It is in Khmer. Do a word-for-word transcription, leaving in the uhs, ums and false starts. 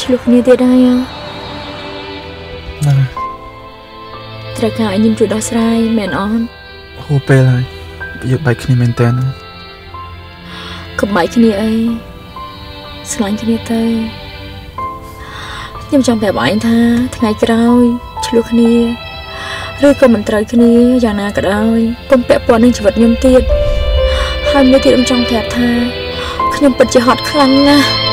ឆ្លុះគ្នាទៀតហើយហ្នឹងត្រូវការឲ្យញឹមជួយដោះស្រាយមែនអត់ហូរពេលហើយយើងបែកគ្នាមែនតើកុំបែកគ្នាអីស្រឡាញ់គ្នាទៅខ្ញុំចង់ប្រាប់ឯងថាថ្ងៃក្រោយឆ្លុះគ្នាឬក៏មិនត្រូវគ្នាយ៉ាងណាក៏ដោយកុំពាក់ព័ន្ធនឹងជីវិតខ្ញុំទៀតហើយមួយទៀតខ្ញុំចង់ប្រាប់ថាខ្ញុំពិតជាហត់ខ្លាំងណាស់